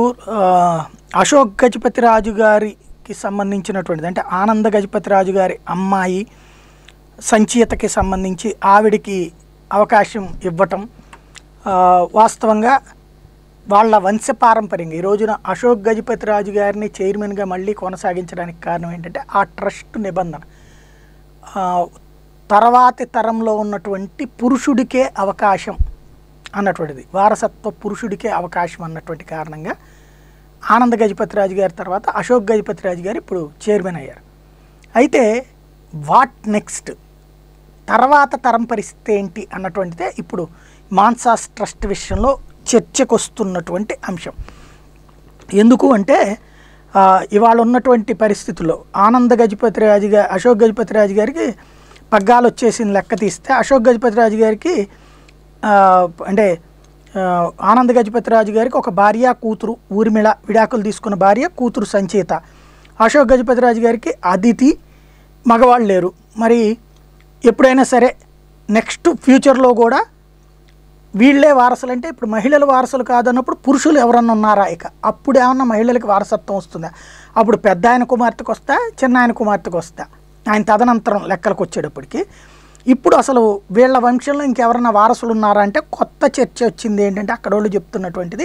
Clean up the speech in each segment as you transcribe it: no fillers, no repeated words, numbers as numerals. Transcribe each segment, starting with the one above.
అశోక్ గజపతిరాజు గారికి సంబంధించినటువంటిది అంటే ఆనంద గజపతిరాజు గారి అమ్మాయి సంచయితకి సంబంధించి ఆవిడికి అవకాశం ఇవ్వటం వాస్తవంగా వాళ్ళ వంశపారంపర్యంగా ఈ రోజున అశోక్ గజపతిరాజు గారిని చైర్మన్గా మళ్ళీ కొనసాగించడానికి కారణం ఏంటంటే ఆ ట్రస్ట్ నిబంధన తర్వాతి తరంలో ఉన్నటువంటి పురుషుడికే అవకాశం అన్నటువంటిది, వారసత్వ పురుషుడికే అవకాశం అన్నటువంటి కారణంగా ఆనంద గజపతిరాజు గారి తర్వాత అశోక్ గజపతిరాజు గారు ఇప్పుడు చైర్మన్ అయ్యారు. అయితే వాట్ నెక్స్ట్, తర్వాత తరం పరిస్థితి ఏంటి అన్నటువంటిదే ఇప్పుడు మాన్సాస్ ట్రస్ట్ విషయంలో చర్చకు వస్తున్నటువంటి అంశం. ఎందుకు అంటే ఇవాళ ఉన్నటువంటి పరిస్థితుల్లో ఆనంద గజపతిరాజు గారు అశోక్ గజపతిరాజు గారికి పగ్గాలు వచ్చేసిన లెక్క తీస్తే అశోక్ గజపతిరాజు గారికి అంటే ఆనంద గజపతిరాజు గారికి ఒక భార్య కూతురు ఊర్మిళ, విడాకులు తీసుకున్న భార్య కూతురు సంచేత. అశోక్ గజపతిరాజు గారికి అదితి, మగవాళ్ళు లేరు. మరి ఎప్పుడైనా సరే నెక్స్ట్ ఫ్యూచర్లో కూడా వీళ్ళే వారసులు అంటే ఇప్పుడు మహిళలు వారసులు కాదన్నప్పుడు పురుషులు ఎవరన్నా ఉన్నారా, ఇక అప్పుడు ఏమన్నా మహిళలకి వారసత్వం వస్తుందా? అప్పుడు పెద్ద ఆయన కుమార్తెకు వస్తా, చిన్న ఆయన కుమార్తెకు వస్తా, ఆయన తదనంతరం లెక్కలకు వచ్చేటప్పటికి. ఇప్పుడు అసలు వీళ్ళ వంశంలో ఇంకెవరన్నా వారసులు ఉన్నారా అంటే కొత్త చర్చ వచ్చింది. ఏంటంటే అక్కడ వాళ్ళు చెప్తున్నటువంటిది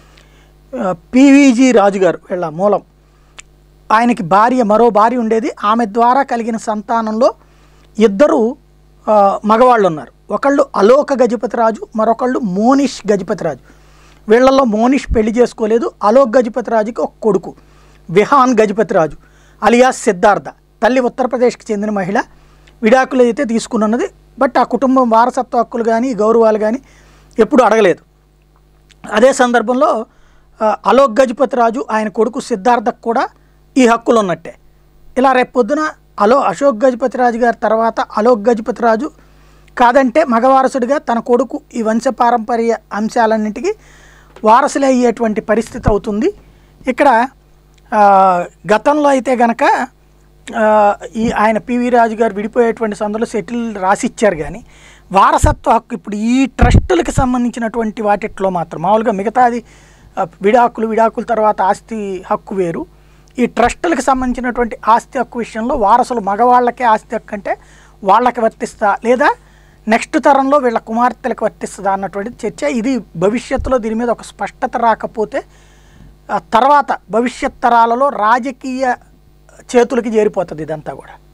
పివిజి రాజు గారు వీళ్ళ మూలం, ఆయనకి మరో భార్య ఉండేది. ఆమె ద్వారా కలిగిన సంతానంలో ఇద్దరు మగవాళ్ళు ఉన్నారు. ఒకళ్ళు అలోక గజపతిరాజు, మరొకళ్ళు మోనిష్ గజపతిరాజు. వీళ్ళల్లో మోనిష్ పెళ్లి చేసుకోలేదు. అలోక్ గజపతిరాజుకి ఒక కొడుకు విహాన్ గజపతిరాజు అలియాస్ సిద్ధార్థ. తల్లి ఉత్తరప్రదేశ్కి చెందిన మహిళ, విడాకులు అయితే తీసుకున్నది. బట్ ఆ కుటుంబం వారసత్వ హక్కులు కానీ గౌరవాలు కానీ ఎప్పుడు అడగలేదు. అదే సందర్భంలో అలోక్ గజపతిరాజు ఆయన కొడుకు సిద్ధార్థకు కూడా ఈ హక్కులు ఉన్నట్టే. ఇలా రేపు పొద్దున అశోక్ గజపతిరాజు గారి తర్వాత అలోక్ గజపతిరాజు కాదంటే మగవారసుడిగా తన కొడుకు ఈ వంశపారంపర్య అంశాలన్నింటికి వారసులే అయ్యేటువంటి పరిస్థితి అవుతుంది. ఇక్కడ గతంలో అయితే గనక ఆయన పివి రాజు గారు విడిపోయేటువంటి సందులో సెటిల్ రాసిచ్చారు. కానీ వారసత్వ హక్కు ఇప్పుడు ఈ ట్రస్టులకు సంబంధించినటువంటి వాటిట్లో మాత్రం మామూలుగా మిగతాది విడాకుల తర్వాత ఆస్తి హక్కు వేరు. ఈ ట్రస్టులకు సంబంధించినటువంటి ఆస్తి హక్కు విషయంలో వారసులు మగవాళ్ళకే ఆస్తి హక్కు అంటే వాళ్ళకి వర్తిస్తా లేదా నెక్స్ట్ తరంలో వీళ్ళ కుమార్తెలకు వర్తిస్తుందా అన్నటువంటి చర్చ. ఇది భవిష్యత్తులో దీని మీద ఒక స్పష్టత రాకపోతే తర్వాత భవిష్యత్ తరాలలో రాజకీయ చేతులకి చేరిపోతుంది ఇదంతా కూడా.